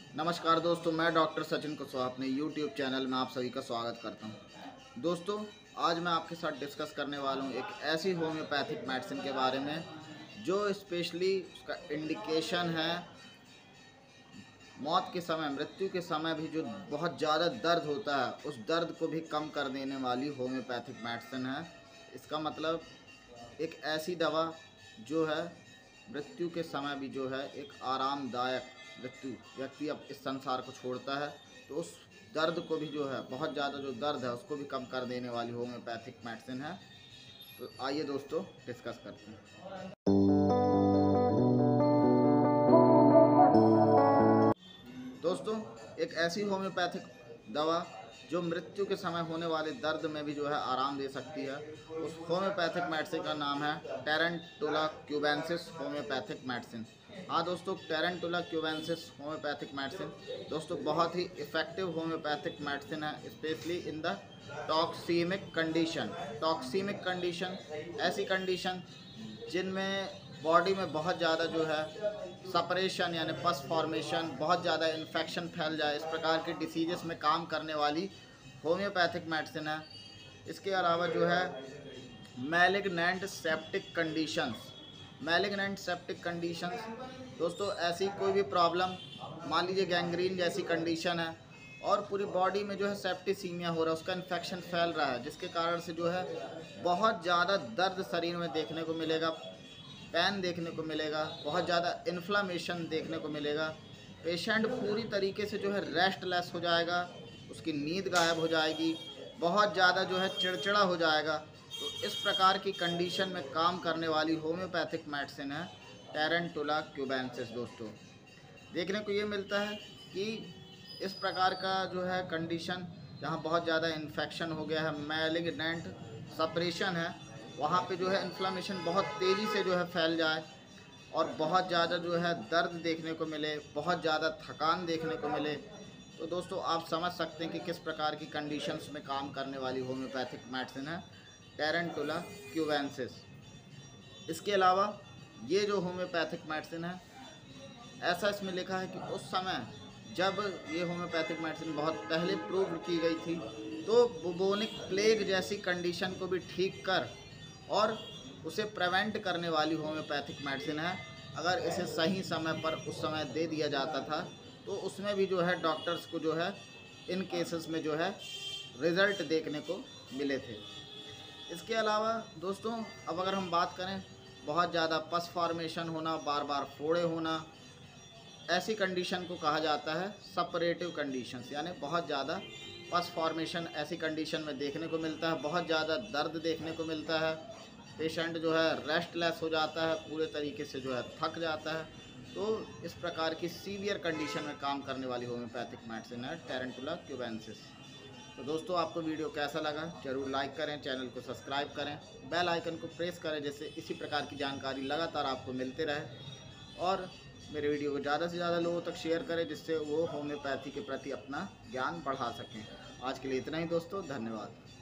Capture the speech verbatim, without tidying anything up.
नमस्कार दोस्तों, मैं डॉक्टर सचिन कुशवाहा अपने यूट्यूब चैनल में आप सभी का स्वागत करता हूं। दोस्तों, आज मैं आपके साथ डिस्कस करने वाला हूं एक ऐसी होम्योपैथिक मेडिसिन के बारे में जो स्पेशली उसका इंडिकेशन है मौत के समय, मृत्यु के समय भी जो बहुत ज़्यादा दर्द होता है उस दर्द को भी कम कर देने वाली होम्योपैथिक मेडिसिन है। इसका मतलब एक ऐसी दवा जो है मृत्यु के समय भी जो है एक आरामदायक, मृत्यु व्यक्ति अब इस संसार को छोड़ता है तो उस दर्द को भी जो है, बहुत ज़्यादा जो दर्द है उसको भी कम कर देने वाली होम्योपैथिक मेडिसिन है। तो आइए दोस्तों डिस्कस करते हैं। दोस्तों, एक ऐसी होम्योपैथिक दवा जो मृत्यु के समय होने वाले दर्द में भी जो है आराम दे सकती है, उस होम्योपैथिक मेडिसिन का नाम है टेरेंटुला क्यूबेंसिस होम्योपैथिक मेडिसिन। हाँ दोस्तों, टेरेंटुला क्यूबेंसिस होम्योपैथिक मेडिसिन दोस्तों बहुत ही इफ़ेक्टिव होम्योपैथिक मेडिसिन है, specially in the toxaemic condition. Toxaemic condition ऐसी कंडीशन जिनमें बॉडी में बहुत ज़्यादा जो है सपरेशन यानी पस फॉर्मेशन, बहुत ज़्यादा इन्फेक्शन फैल जाए, इस प्रकार की डिसीजेस में काम करने वाली होम्योपैथिक मेडिसिन है। इसके अलावा जो है malignant septic conditions, malignant septic conditions दोस्तों ऐसी कोई भी प्रॉब्लम, मान लीजिए गैंग्रीन जैसी कंडीशन है और पूरी बॉडी में जो है सेप्टिसीमिया हो रहा है, उसका इन्फेक्शन फैल रहा है, जिसके कारण से जो है बहुत ज़्यादा दर्द शरीर में देखने को मिलेगा, पैन देखने को मिलेगा, बहुत ज़्यादा इन्फ्लामेशन देखने को मिलेगा। पेशेंट पूरी तरीके से जो है रेस्टलेस हो जाएगा, उसकी नींद गायब हो जाएगी, बहुत ज़्यादा जो है चिड़चिड़ा हो जाएगा। तो इस प्रकार की कंडीशन में काम करने वाली होम्योपैथिक मेडिसिन है टेरेंटुला क्यूबेंसिस। दोस्तों देखने को ये मिलता है कि इस प्रकार का जो है कंडीशन जहाँ बहुत ज़्यादा इन्फेक्शन हो गया है, मैलिग्नेंट सपरेशन है, वहाँ पे जो है इन्फ्लामेशन बहुत तेज़ी से जो है फैल जाए और बहुत ज़्यादा जो है दर्द देखने को मिले, बहुत ज़्यादा थकान देखने को मिले, तो दोस्तों आप समझ सकते हैं कि किस प्रकार की कंडीशंस में काम करने वाली होम्योपैथिक मेडिसिन है टेरेंटुला क्यूबेंसिस। इसके अलावा ये जो होम्योपैथिक मेडिसिन है, ऐसा इसमें लिखा है कि उस समय जब ये होम्योपैथिक मेडिसिन बहुत पहले प्रूव की गई थी तो बुबोनिक प्लेग जैसी कंडीशन को भी ठीक कर और उसे प्रिवेंट करने वाली होम्योपैथिक मेडिसिन है। अगर इसे सही समय पर उस समय दे दिया जाता था तो उसमें भी जो है डॉक्टर्स को जो है इन केसेस में जो है रिज़ल्ट देखने को मिले थे। इसके अलावा दोस्तों अब अगर हम बात करें, बहुत ज़्यादा पस फॉर्मेशन होना, बार बार फोड़े होना, ऐसी कंडीशन को कहा जाता है सपरेटिव कंडीशंस, यानी बहुत ज़्यादा पस फॉर्मेशन ऐसी कंडीशन में देखने को मिलता है, बहुत ज़्यादा दर्द देखने को मिलता है, पेशेंट जो है रेस्टलेस हो जाता है, पूरे तरीके से जो है थक जाता है। तो इस प्रकार की सीवियर कंडीशन में काम करने वाली होम्योपैथिक मेडिसिन है टेरेंटुला क्यूबेंसिस। तो दोस्तों आपको वीडियो कैसा लगा जरूर लाइक करें, चैनल को सब्सक्राइब करें, बेल आइकन को प्रेस करें जिससे इसी प्रकार की जानकारी लगातार आपको मिलते रहे, और मेरे वीडियो को ज़्यादा से ज़्यादा लोगों तक शेयर करें जिससे वो होम्योपैथी के प्रति अपना ज्ञान बढ़ा सकें। आज के लिए इतना ही दोस्तों, धन्यवाद।